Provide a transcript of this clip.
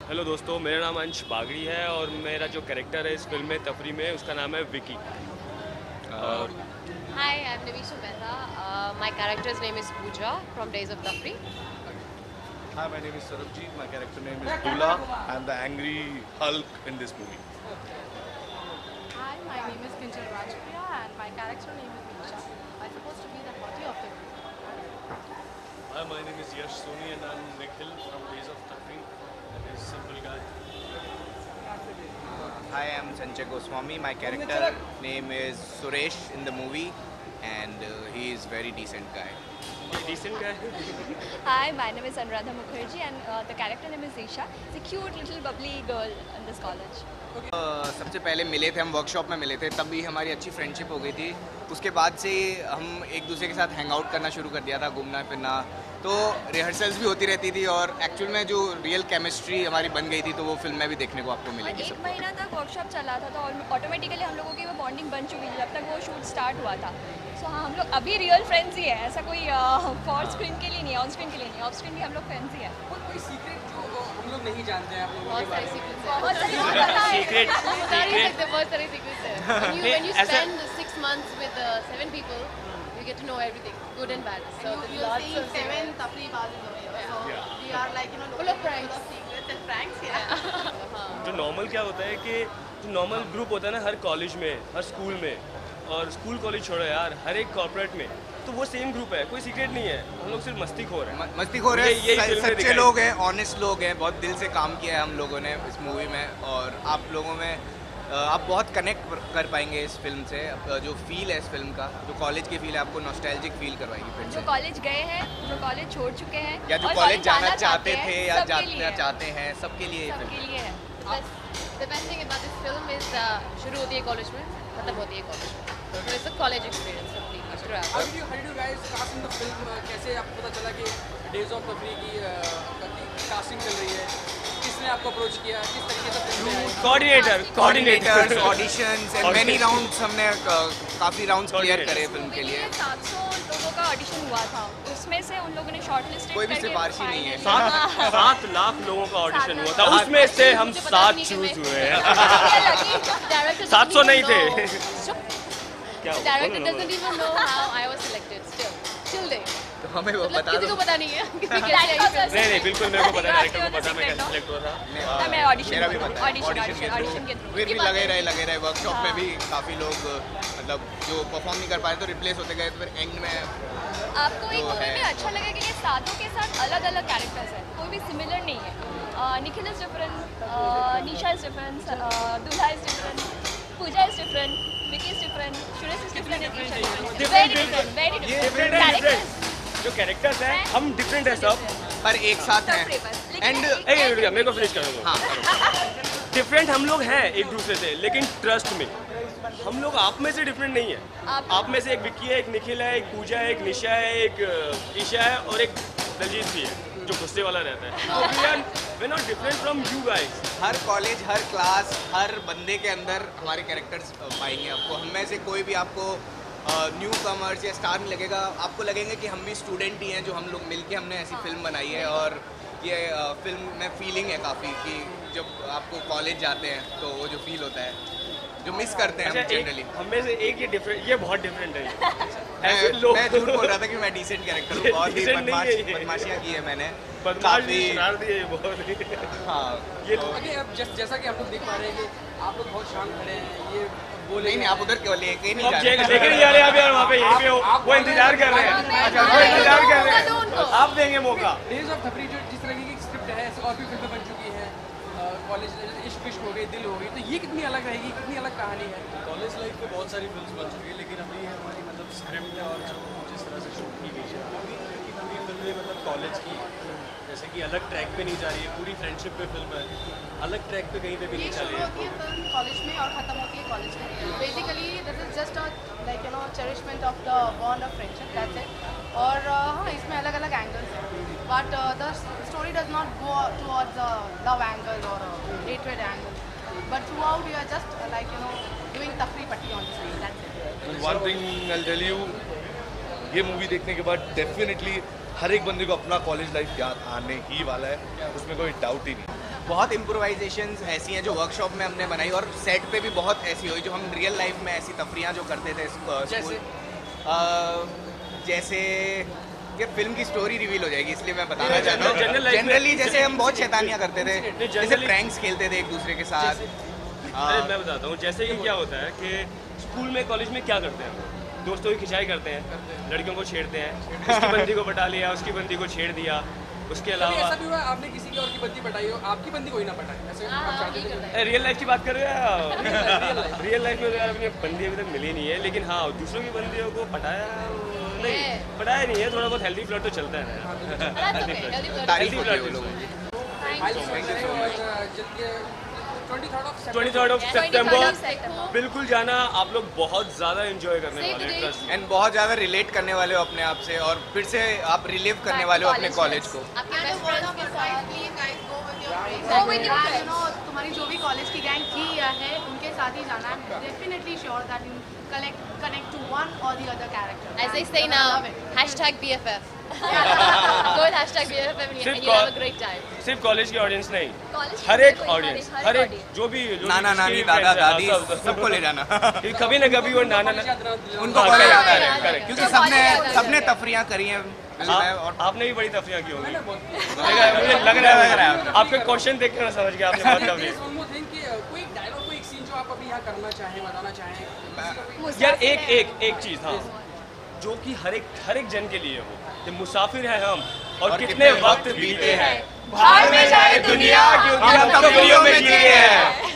Hello दोस्तों, मेरा नाम अंश बागड़ी है और मेरा जो कैरेक्टर है इस फिल्म में तफरी में उसका नाम है विकी। और Hi, I'm Nivisha Mehta. My character's name is Pooja from Days of Tafri. Hi, my name is Sarabjit. My character name is Dula. I'm the angry Hulk in this movie. Hi, my name is Kinjal Rajpriya and my character name is Nisha. I'm supposed to be the hottie of the group. Hi, my name is Yash Soni and I'm Nikhil from Days of Tafri. That is simple guy. Hi, I'm Sanjay Goswami. My character name is Suresh in the movie, and he is very decent guy. Decent guy. Hi, my name is Anuradha Mukherjee and the character name is Isha. It's a cute little bubbly girl in this college. सबसे पहले मिले थे हम workshop में मिले थे, तब भी हमारी अच्छी फ्रेंडशिप हो गई थी। उसके बाद से हम एक दूसरे के साथ हैंग आउट करना शुरू कर दिया था, घूमना फिरना, तो रिहर्सल्स भी होती रहती थी और एक्चुअल में जो रियल केमिस्ट्री हमारी बन गई थी तो वो फिल्म में भी देखने को आपको मिलेगी। एक महीना तक वर्कशॉप चला था तो ऑटोमेटिकली हम लोगों की वो बॉन्डिंग बन चुकी थी जब तक वो शूट स्टार्ट हुआ था। सो हाँ, हम लोग अभी रियल फ्रेंड्स ही है, ऐसा कोई फॉर स्क्रीन के लिए नहीं है, ऑन स्क्रीन के लिए नहीं, ऑफ स्क्रीन भी हम लोग फ्रेंड्स ही है। कोई सीक्रेट जो हम लोग नहीं जानते हैं आप लोगों बहुत के सारे बारे में? secrets हैं। बहुत सारी Secret. बता नहीं सकते, बहुत सारे secrets हैं। When you ऐसा- spend 6 months with 7 people, you get to know everything, good and bad. So You there's will lots see of 7 Tafri Bazis over here. So we are like, Full of pranks. full of secrets and pranks. Yeah. जो normal क्या होता है कि जो normal group होता है ना हर college में, हर स्कूल में, और स्कूल कॉलेज छोड़ो यार, हर एक कॉर्पोरेट में तो वो सेम ग्रुप है, कोई सीक्रेट नहीं है। हम लोग सिर्फ मस्ती खो रहे हैं। मस्ती खो रहे यही हैं, फिल्म में सच्चे दिखाई। लोग हैं, ऑनेस्ट लोग हैं, बहुत दिल से काम किया है हम लोगों ने इस मूवी में, और आप लोगों में आप बहुत कनेक्ट कर पाएंगे इस फिल्म से। जो फील है इस फिल्म का, जो कॉलेज की फील है, आपको नॉस्टैल्जिक फील करवाएगी फिर जो से। कॉलेज गए हैं, जो कॉलेज छोड़ चुके हैं या जो और कॉलेज जाना जाना चाहते थे या सबके लिए जाना है। चाहते हैं, सबके लिए ये सबके फिल्म। लिए है। The best thing about this film is शुरू होती है कॉलेज में, खत्म होती है कॉलेज में। So it's a college experience completely throughout. How did you guys cast in the film? कैसे आपको पता चला कि डेज ऑफ तफरी की कास्टिंग चल रही है? किसने आपको अप्रोच किया? किस तरीके से फिल्म में आए? Coordinators, coordinators, auditions and many rounds, हमने काफ़ी राउंड्स क्लियर करे फिल्म के लिए। 700 लोगों का ऑडिशन हुआ था, उसमें से उन लोगों ने शॉर्टलिस्ट कोई भी सिफारिशी नहीं है। 7 लाख लोगों का ऑडिशन हुआ था, उसमें से हम 7 चूज हुए हैं। 700 नहीं थे। क्या The director doesn't even know how I was selected still. Till date. तो हमें वो मतलब बता किसी दो। को पता नहीं है कि कैसे आई फिल्म। नहीं, बिल्कुल मेरे को पता है, डायरेक्टर को पता है मैं कैसे सिलेक्ट हुआ था। मैं मेरा ऑडिशन भी पता है, ऑडिशन के थ्रू। फिर भी लगे रहे वर्कशॉप में भी काफ़ी लोग मतलब जो परफॉर्म नहीं कर पाए तो रिप्लेस होते गए, तो फिर एंड में आपको एक जो मूवी है। में अच्छा लगा कि ये सातों के साथ अलग अलग कैरेक्टर्स हैं, कोई भी सिमिलर नहीं है। Nikhil is different, Nisha is different, Dulha is different, Pooja is different, Vicky is different, Suresh is different, very different characters. जो कैरेक्टर्स हैं हम डिफरेंट है सब, पर एक साथ हैं। एंड मेरे को फिनिश कर दो। हाँ, डिफरेंट हम लोग हैं एक दूसरे से, लेकिन ट्रस्ट में हम लोग आप में से डिफरेंट नहीं है। आप में से एक विक्की है, एक निखिल है, एक पूजा है, एक निशा है, एक ईशा है और एक दलजीत भी है जो गुस्से वाला रहता है। तो we are not different from you guys. हर कॉलेज, हर क्लास, हर बंदे के अंदर हमारे कैरेक्टर्स पाएंगे आपको। हम में से कोई भी आपको न्यू कमर्स या स्टार नहीं लगेगा, आपको लगेंगे कि हम भी स्टूडेंट ही हैं, जो हम लोग मिलके हमने ऐसी फिल्म बनाई है। और ये फिल्म में फीलिंग है काफ़ी कि जब आपको कॉलेज जाते हैं तो वो जो फील होता है, जो मिस करते हैं हम जनरली। हम में से एक ये बहुत डिफरेंट है। मैं झूठ बोल रहा था कि मैं डिसेंट कैरेक्टर हूँ, बहुत ही Decent नहीं है ये। बदमाशियाँ की है मैंने काफी शरारती है ये बहुत। हाँ, ये ओके, अब जैसा कि आप लोग देख पा रहे हैं कि आप लोग बहुत शांत खड़े हैं, ये बोले नहीं आप उधर क्यों लेके नहीं अब जा रहे? लेके नहीं जा रहे, आप यार वहाँ पे यहीं पे हो, वो इंतजार कर रहे हैं। अच्छा, वो इंतजार कर रहे हैं, आप देंगे मौका। डेज ऑफ तफरी जो जिस तरह की स्क्रिप्ट है, ऐसे और भी फिल्में बन चुकी हैं, कॉलेज इश्क विश्क हो गई, दिल हो गई, तो ये कितनी अलग रहेगी, कितनी अलग कहानी है? कॉलेज लाइफ में बहुत सारी फिल्म्स बन चुकी है, लेकिन अभी हमारी मतलब स्क्रिप्ट और जो जिस तरह से शूट की गई है, पूरी फिल्में मतलब कॉलेज की जैसे कि अलग ट्रैक पे नहीं जा रही है, पूरी फ्रेंडशिप पे फिल्म है, अलग ट्रैक पे कहीं पे भी ये नहीं चल शुरू रही होती है फिल्म कॉलेज में और खत्म होती है कॉलेज में। Basically this is just a cherishment of the bond of friendship, that's it. और हाँ, इसमें अलग अलग एंगल्स हैं, but the story does not go towards a love angle और hatred angle, but throughout you are just doing तफरी पट्टी on the screen, that's it. One thing I tell you, ये मूवी देखने के बाद definitely हर एक बंदे को अपना कॉलेज लाइफ याद आने ही वाला है, उसमें कोई डाउट ही नहीं। बहुत इम्प्रोवाइजेशंस ऐसी हैं जो वर्कशॉप में हमने बनाई और सेट पे भी बहुत ऐसी हुई जो हम रियल लाइफ में ऐसी तफरियाँ जो करते थे स्कूल। जैसे ये फिल्म की स्टोरी रिवील हो जाएगी इसलिए मैं बताना चाहता हूँ। जनरली जैसे हम बहुत शैतानियाँ करते थे, जैसे प्रैंक्स खेलते थे एक दूसरे के साथ। अरे मैं बताता हूँ, जैसे कि क्या होता है कि स्कूल में कॉलेज में क्या करते हैं, दोस्तों की खिंचाई करते हैं, लड़कियों को छेड़ते हैं, उसकी बंदी को पटा लिया, उसकी बंदी को छेड़ दिया। उसके अलावा ऐसा भी हुआ आपने किसी की और की बंदी पटाई हो, आपकी बंदी कोई ना पटाए, ऐसे आप चाहते थे? रियल लाइफ की बात कर रहे हैं? रियल लाइफ में यार अपनी बंदी अभी तक मिली नहीं है, लेकिन हाँ दूसरों की बंदियों को पटाया नहीं, पटाया नहीं है, थोड़ा बहुत हेल्दी फ्लर्ट तो चलता है। तारीफ होती है वो लोगों की। 23rd of September बिल्कुल जाना, आप लोग बहुत ज़्यादा एंजॉय करने वाले हैं ट्रस्ट। एंड बहुत ज़्यादा रिलेट करने वाले हो अपने आप से और फिर से आप रिलीव करने वाले हो अपने कॉलेज को। तुम्हारी जो भी कॉलेज की गैंग थी या है उनके साथ ही जाना है। Definitely sure that you connect to one or the other character. As I say now, #BFF. Go with #BFF and you'll have a great time. सिर्फ कॉलेज की ऑडियंस नहीं, College हर की एक कोई ऑडियंस, हर हर एक एक जो भी नाना नानी दादा दादी सबको ले जाना। कभी ना कभी वो नाना उनको कॉलेज याद आ रहे हैं correct. क्योंकि तो सबने तफरियाँ करी हैं। और आपने भी बड़ी तफरियाँ की होंगी, मुझे लग रहा है आपके क्वेश्चन देख कर मैं समझ गया आपने बहुत तफरी। कोई डायलॉग, कोई सीन जो आप अभी यहाँ करना चाहें, बताना चाहें? यार एक चीज़, हाँ, जो कि हर एक जन के लिए हो कि मुसाफिर हैं हम और कितने वक्त बीते हैं, बाहर में जाए दुनिया क्योंकि हम तफरियों में जीते हैं।